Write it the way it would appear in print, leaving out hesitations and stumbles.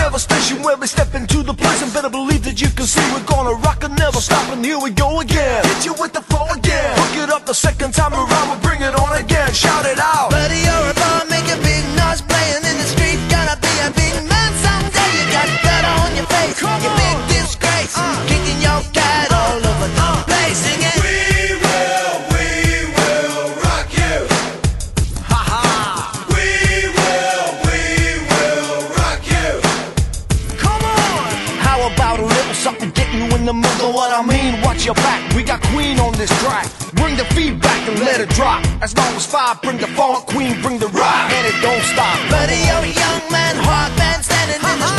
devastation where we step into the place, and better believe that you can see we're gonna rock and never stop, and here we go again. Hit you with the flow again. Hook it up the second time around, we'll bring it on again. Shout it out. Buddy, you're a bomb, make a big noise playing in the street. Gonna be a big man someday. You got blood on your face, you big disgrace, kicking your cat all over the place, singing. Something getting you in the mood, know what I mean? Watch your back, we got Queen on this track. Bring the feedback and let it drop. As long as five, bring the funk, Queen, bring the rock, and it don't stop. Buddy, you're a young man, hard man, standing in the